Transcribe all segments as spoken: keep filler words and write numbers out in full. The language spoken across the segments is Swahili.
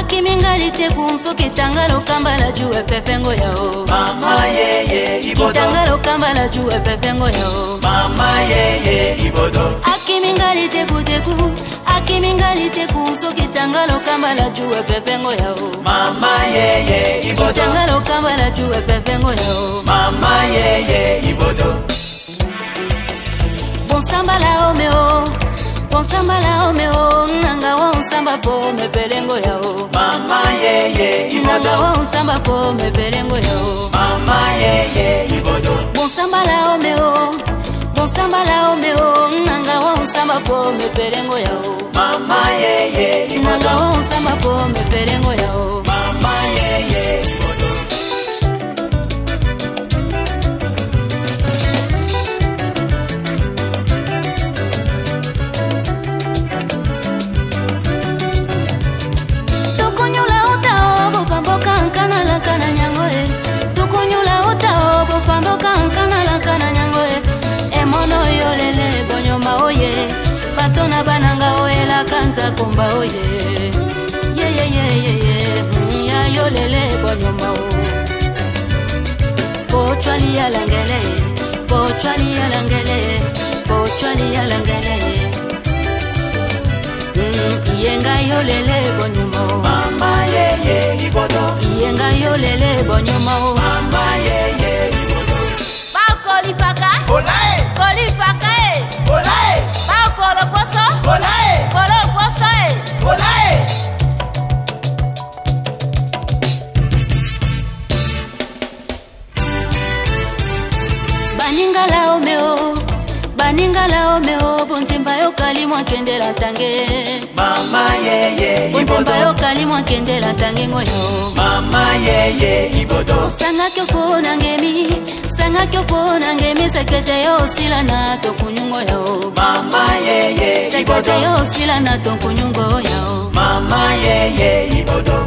Akimingalite kunso kitangalo kambala juwe pepengo yao. Mama yeye ibodo. Kitangalo kambala juwe pepengo yao. Mama yeye ibodo. Akimingalite kuteku, akimingalite kunso kitangalo kambala juwe pepengo yao. Mama yeye ibodo. Kitangalo kambala juwe pepengo yao. Mama yeye ibodo. Bonsamba la omeo, bonsamba la omeo, nanga wa unsamba po mepelengo yao. Mama yeye ibodo. Nanga wa unsamba po mepelengo yao. Mama yeye ibodo. Bonsamba la omeo, bonsamba la omeo, nanga wa unsamba po mepelengo yao. Mama yeye ibodo. Nanga wa unsamba po mepelengo yao. Mama yeye ibodo. Batona bananga oela kanza kumba oye. Ye ye ye ye ye ya yolele bonyoma o. Pochwali ya langele, pochwali ya langele, pochwali ya langele. Iyenga yolele bonyoma o. Mama ye ye ibodo. Iyenga yolele bonyoma o. Mama ye ye ibodo. Ba kolipaka. Olae. Kolipaka e. Olae. Ba kolo poso. Olae. Kolo poso e. Olae. Baningala omeo, baningala omeo, buntimba yo kalimwa kendela tange. Mama ye ye ibodo. Buntimba yo kalimwa kendela tange ngoyo. Mama ye ye ibodo. Sanga kyoko nangemi, sanga kyoko nangemi sekete yo sila na tokunyungo yo. Mama ye ye ibodo. Sekete yo sila na tokunyungo yo. Mama ye ye ibodo.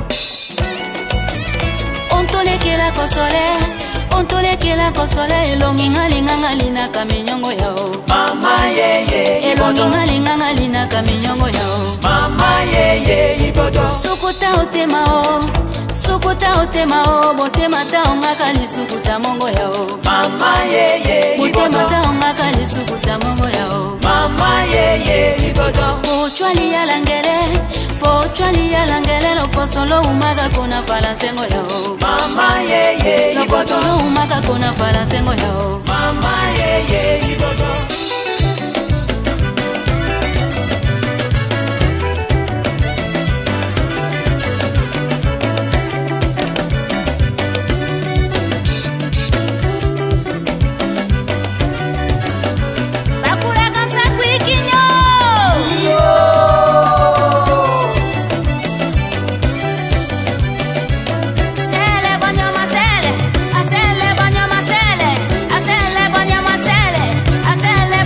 Ontole kela kosole, ontole kela kosole, longi ngali ngali na kaminyongo yo. Mama ye ye ibodo. Longi ngali ngali na kaminyongo yo. Mama ye ye ibodo. Sukuta otema o, sukuta otema o, botema ta ongaka li sukuta mongo yo. Mama ye ye ibodo. Botema ta ongaka li sukuta mongo yo. Mama ye ye ibodo. Pochwali ya langele, pochwali ya langele, lo fosolo umaga kona falansengo yo. Mama ye ye Lo ibodo. fosolo umaga kona falansengo yo. Mama ye ye ibodo. Asele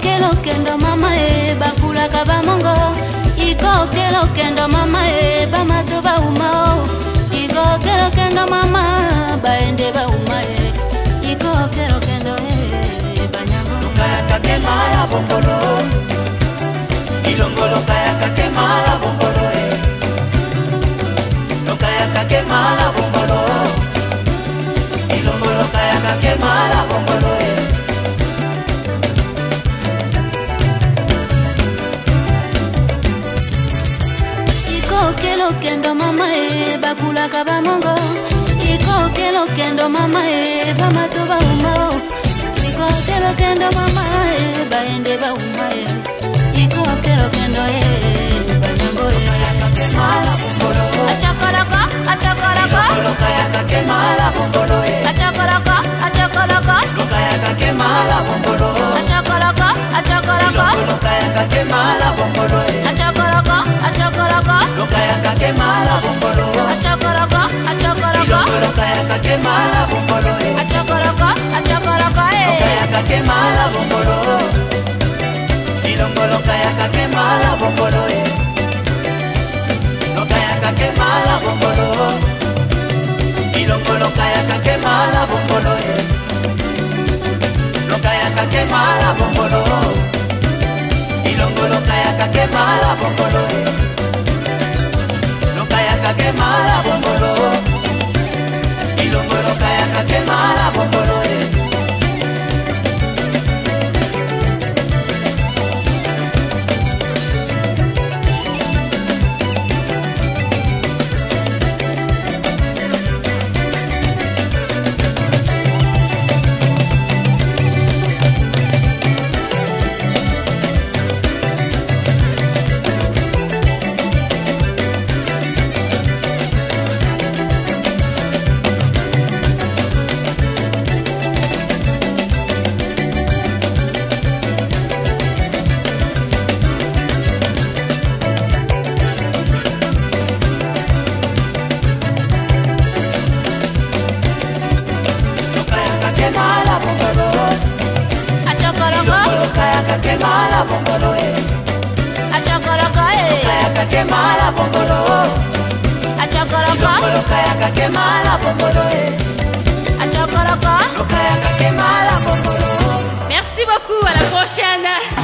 kelo kendo mama e bakula kabamongo. Iko kelo kendo mama e bamato ba umao. Iko kelo kendo mama baende ba umae. Iko kelo kendo e banyango. Kaya kakema la bombolo. Ilongolo kaya kakema la bombolo e. No kaya kakema la bombolo. Ilongolo kaya kakema la bombolo e. Kelo kendo mama e bakula kabamongo. Iko kelo kendo mama e bamato ba umao. Iko kelo kendo mama e baende ba umae. Iko kelo kendo e banyango e. Kakemala bombolo. Achakaraka, achakaraka. Ilongolo kaya kakemala bombolo e. Achakaraka, achakaraka. Kaya kakemala bombolo. Achakaraka, achakaraka. Ilongolo kaya kakemala bombolo e. Achakaraka, achakaraka. Kaya kakemala bombolo. Achakaraka, achakaraka. Ilongolo kaya kakemala bombolo e. Achakaraka, achakaraka e. Kaya kakemala bombolo. Ilongolo kaya kakemala bombolo e. Kaya kakemala bombolo. Ilongolo kaya kakemala bombolo e. Kaya kakemala bombolo. Ilongolo kaya kakemala bombolo e. Kaya kakemala bombolo. Ilongolo kaya kakemala bombolo e. Kakemala bombolo e. Achakaraka e. Kaya kakemala bombolo. Achakaraka. Kaya kakemala bombolo e. Achakaraka. Kaya kakemala bombolo. Merci beaucoup, à la prochaine.